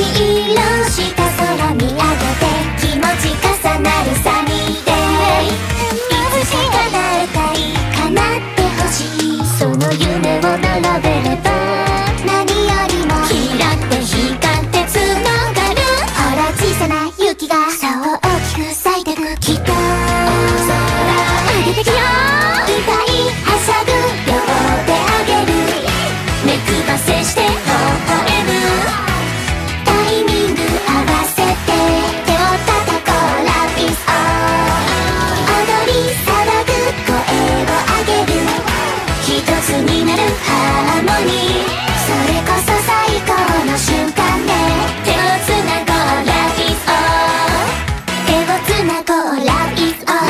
色した空見上げて気持ち重なるサニーデイ。いつしかなえたい叶ってほしいその夢を並べれば何よりもキラって光ってつながる。ほら小さな雪がそう大きく咲いてくきっと大空上げてくよ。歌いはしゃぐ両手あげる目くばせして微笑む。タイミング合わせて手を叩こう Love is all。 踊り騒ぐ声を上げる一つになるハーモニー。それこそ最高の瞬間ね。手をつなごう Love is all。 手をつなごう Love is all。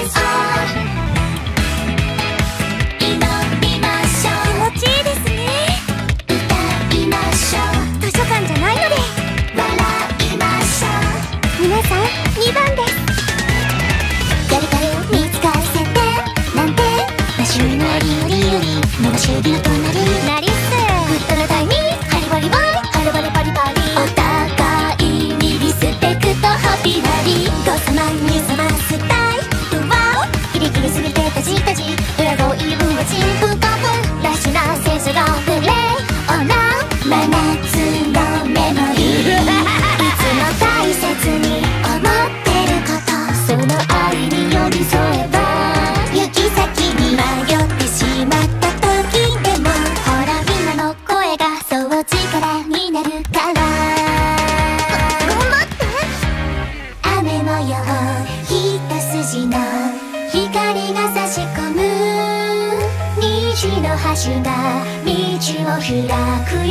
祈りましょう。気持ちいいですね。歌いましょう。図書館じゃないので笑いましょう。皆さん2番です。誰かに見つかせてなんてマシュのありよりより伸ばし指の隣なりっす。グッドなタイミングハリバリバイハリバリパリパリお互いにリスペクトハピラリごさまにさまスタイルワオキリキリすぎてタジタジ裏声イブはチンプカプラッシュなセンスがプレイオンラン真夏のメモリーいつも大切に思ってることその愛に寄り添えば行き先に迷ってしまった時でもほらみんなの声がそう力になるから頑張って。雨模様一筋の光が差し込む虹の橋が道を開くよ。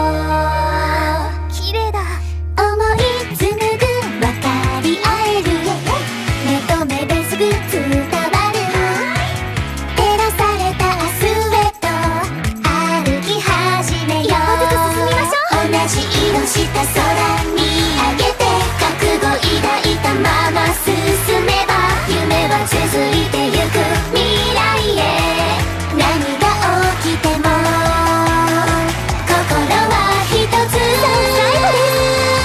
綺麗だ。思い紡ぐ分かり合える目と目ですぐ伝わる照らされた明日へと歩き始めよう。一歩ずつ進みましょう。同じ色した空見上げて覚悟抱いたまま進めば夢は続いてゆく未来へ。何が起きても心は一つ。最後です。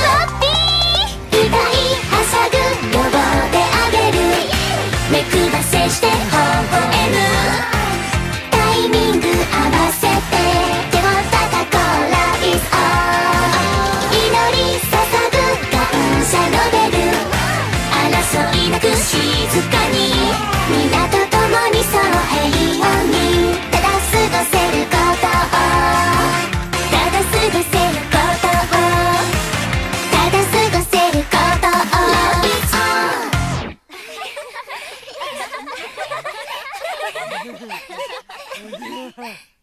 ハッピー。歌いはしゃぐ両手あげる目くばせして微笑む。タイミング合わせて手を叩こう Love is all。 祈り捧ぐ感謝のベル争いなく静かに皆と共にそう平穏にただ過ごせることをただ過ごせることをただ過ごせることを Love is all。